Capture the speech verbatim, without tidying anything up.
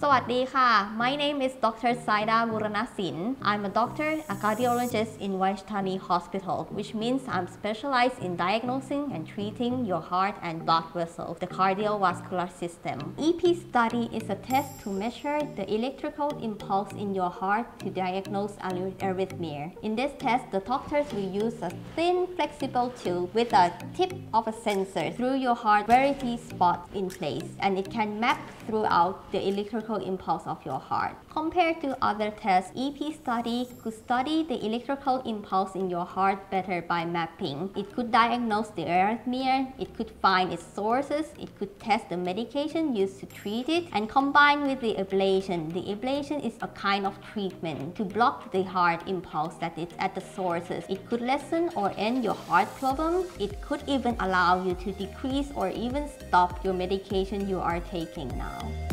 สวัสดีค่ะ My name is Doctor Saida Buranasin. I'm a doctor, a cardiologist in Vaishthani Hospital, which means I'm specialized in diagnosing and treating your heart and blood vessels, the cardiovascular system. E P study is a test to measure the electrical impulse in your heart to diagnose arrhythmia. In this test, the doctors will use a thin, flexible tube with a tip of a sensor through your heart variety spot in place, and it can map throughout the electrical impulse of your heart. Compared to other tests, E P study could study the electrical impulse in your heart better by mapping. It could diagnose the arrhythmia, it could find its sources, it could test the medication used to treat it, and combined with the ablation. The ablation is a kind of treatment to block the heart impulse that is at the sources. It could lessen or end your heart problem. It could even allow you to decrease or even stop your medication you are taking now.